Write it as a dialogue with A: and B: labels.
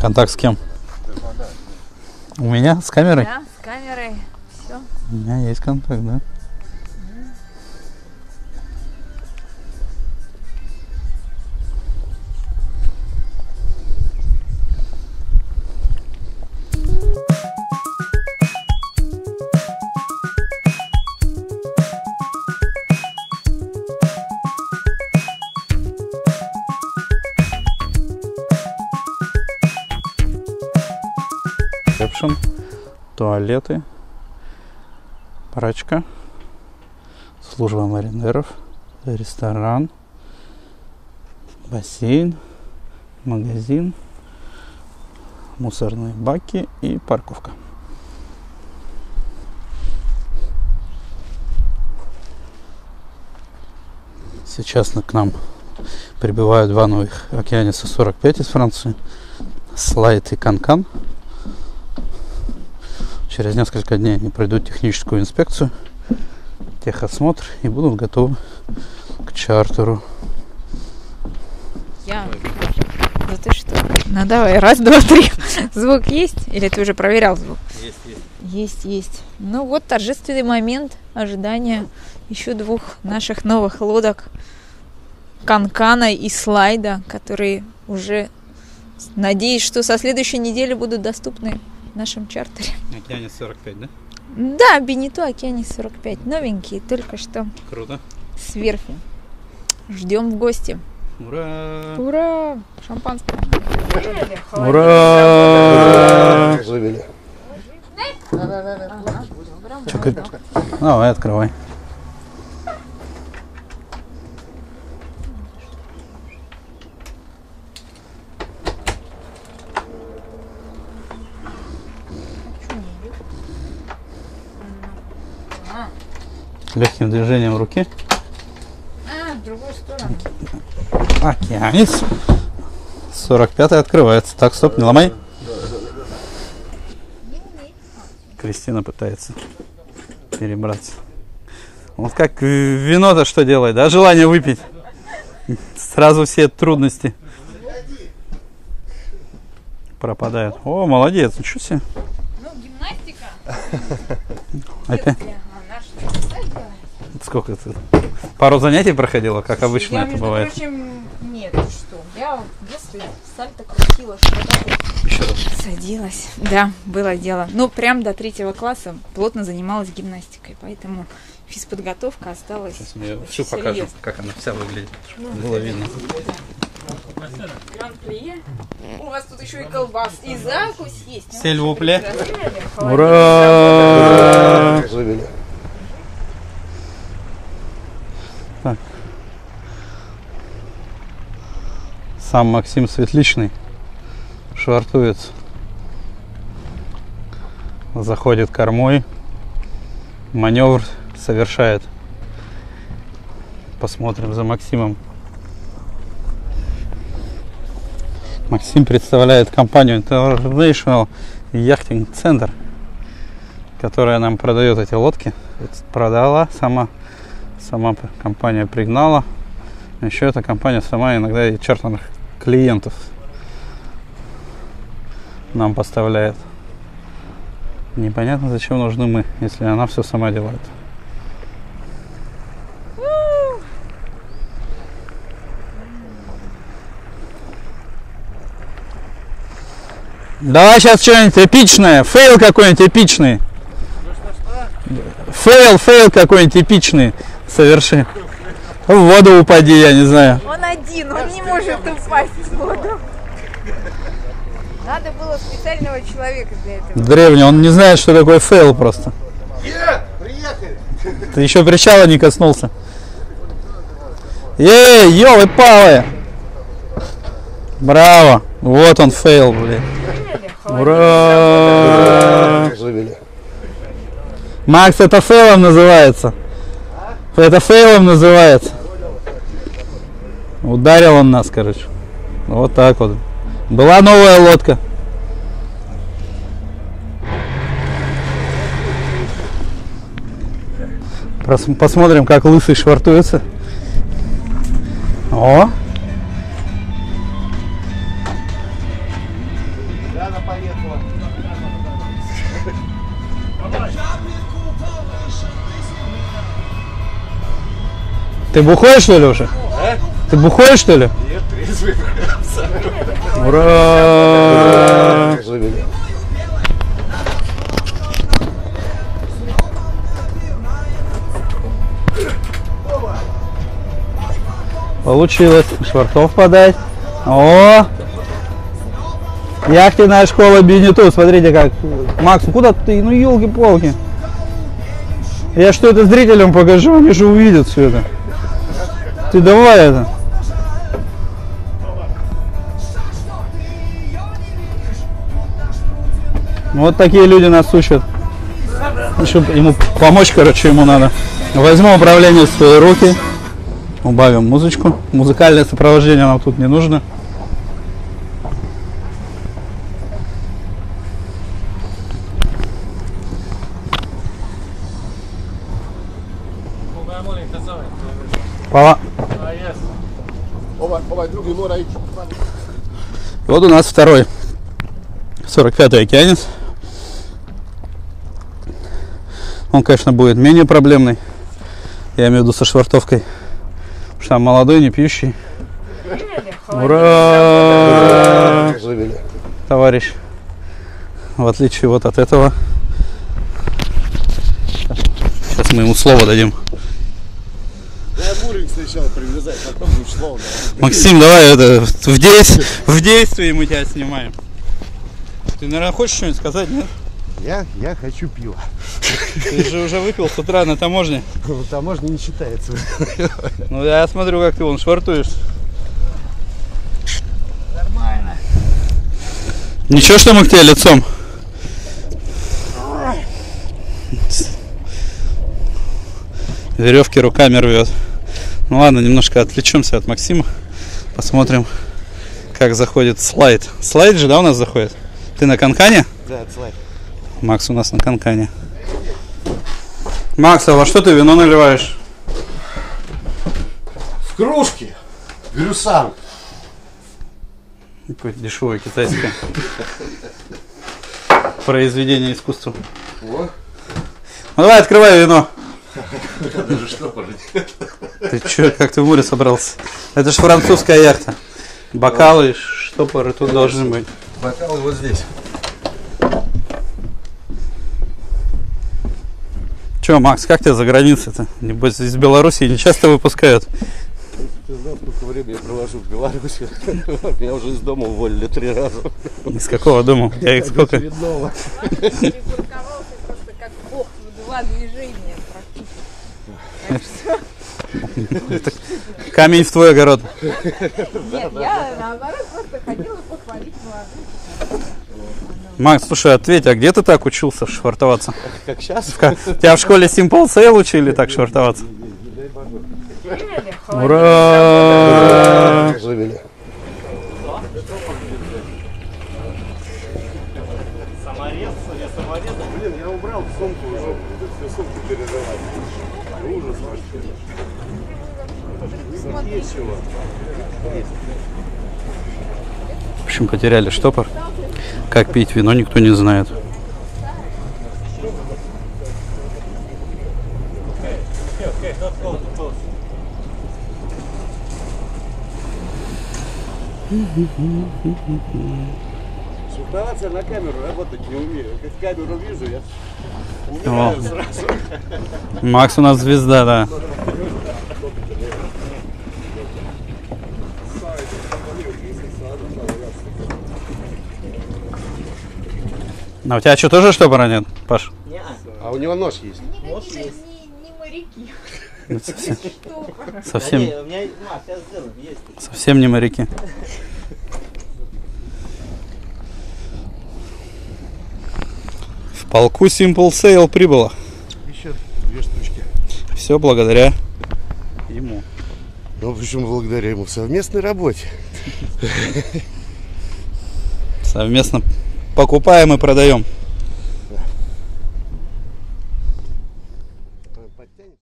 A: Контакт с кем? У меня? С камерой?
B: Да, с камерой. Все.
A: У меня есть контакт, да. Ресепшн, туалеты, прачка, служба маринеров, ресторан, бассейн, магазин, мусорные баки и парковка. Сейчас к нам прибывают два новых Океаниса 45 из Франции, Слайд и Канкан. Через несколько дней они пройдут техническую инспекцию, техосмотр и будут готовы к чартеру.
B: Да ты что? Ну давай, раз, два, три. Звук есть? Или ты уже проверял звук? Есть. Ну вот торжественный момент ожидания еще двух наших новых лодок Канкана и Слайда, которые уже, надеюсь, что со следующей недели будут доступны в нашем чартере.
A: Океанис 45, да?
B: Да, Бенито Океанис 45. Новенькие, только что.
A: Круто.
B: С верфи. Ждем в гости.
A: Ура!
B: Ура! Шампанское.
A: Ура! Чё, давай, открывай. Легким движением руки.
B: В другую сторону.
A: Океанис 45 открывается. Так, стоп, не ломай. Кристина пытается перебраться. Вот как вино-то что делает, да? Желание выпить. Сразу все трудности пропадают. О, молодец, ничего себе.
B: Ну, гимнастика.
A: Опять? Сколько это? Пару занятий проходила, как обычно это бывает?
B: Прочим, нет, что? Я в детстве сальто крутила, что-то
A: Еще раз.
B: садилась. Да, было дело. Ну, прям до 3 класса плотно занималась гимнастикой, поэтому физподготовка осталась.
A: Сейчас мы ее всю покажем, как она вся выглядит, чтобы было видно.
B: Гран-плие. У вас тут еще и колбас, и закусь есть.
A: Сельвупле. Ура! Так. Сам Максим Светличный швартуется. Заходит кормой. Маневр совершает. Посмотрим за Максимом. Максим представляет компанию International Yachting Center, которая нам продает эти лодки. Продала сама компания пригнала. Еще эта компания сама иногда и чартерных клиентов нам поставляет. Непонятно, зачем нужны мы, если она все сама делает. Давай сейчас что-нибудь эпичное. Фейл какой-нибудь эпичный. Фейл какой-нибудь эпичный. Соверши. В воду упади, я не знаю.
B: Он один, он не может упасть в воду. Надо было специального человека для этого.
A: Древний, он не знает, что такое фейл просто.
C: Приехали!
A: Ты еще причала не коснулся. Эй, ёлы-палы! Браво! Вот он фейл, блин. Ура! Макс, это фейлом называется. Это фейлом называется. Ударил он нас, короче. Вот так вот. Была новая лодка. Посмотрим, как лысый швартуется. О! Ты бухой, что ли, уже?
C: А?
A: Ты бухой, что ли?
C: Нет, трезвый.
A: Ура! Получилось швартов подать. О! Яхтенная школа Бенету. Смотрите как. Макс, куда ты? Ну елки-палки. Я что это зрителям покажу, они же увидят все это. Ты давай это. Вот такие люди нас учат. Чтобы ему помочь, короче, ему надо. Возьму управление в свои руки. Убавим музычку. Музыкальное сопровождение нам тут не нужно. Вот у нас второй 45-й океанец. Он, конечно, будет менее проблемный. Я имею в виду со швартовкой. Потому что там молодой, не пьющий. Ура! Товарищ. В отличие вот от этого. Сейчас мы ему слово дадим.
C: Сначала привязать, потом будешь словно.
A: Максим, давай это в действии мы тебя снимаем. Ты, наверное, хочешь что-нибудь сказать, нет?
C: Я хочу пива.
A: Ты же уже выпил с утра на таможне.
C: Таможня не считается.
A: Ну я смотрю, как ты вон швартуешь.
C: Нормально.
A: Ничего, что мы к тебе лицом? Веревки руками рвет. Ну ладно, немножко отвлечемся от Максима. Посмотрим, как заходит слайд. Слайд же, да, у нас заходит? Ты на канкане?
C: Да, слайд.
A: Макс у нас на канкане. Макс, а во что ты вино наливаешь?
C: В кружке. Брюсан.
A: Какое-то дешевое китайское произведение искусства.
C: О.
A: Ну давай, открывай вино.
C: Даже штопоры.
A: Ты чё, как ты в море собрался? Это же французская яхта. Бокалы, штопоры тут должны быть.
C: Бокалы вот здесь.
A: Чё, Макс, как тебе за границей-то? Небось, из Беларуси не часто выпускают.
C: Ты знал, сколько времени я провожу в Беларуси? Меня уже из дома уволили 3 раза.
A: Из какого дома? У тебя их сколько?
B: Припарковался просто как бог в 2 движения практически.
A: Камень в твой огород.
B: Нет, я наоборот просто хотела похвалить молодых.
A: Макс, слушай, ответь, а где ты так учился швартоваться?
C: Как сейчас?
A: Тебя в школе Simple Sail учили так швартоваться? Ура!
C: Блин, я убрал сумку уже. Всю сумку переживать. Ужас вообще. Есть чего?
A: В общем, потеряли штопор. Как пить вино, никто не знает.
C: Швартоваться на камеру работать не умею. Как камеру вижу, я умираю сразу.
A: Макс у нас звезда, да. А у тебя что, тоже штопора нет, Паш?
C: А у него нож есть.
B: Нож есть. Не моряки.
A: Совсем,
D: У меня сейчас сделаем, есть.
A: совсем не моряки. В полку Simple Sail прибыло.
C: Еще 2 штучки.
A: Все благодаря ему.
C: Ну, почему благодаря ему? В совместной работе.
A: Совместно покупаем и продаем.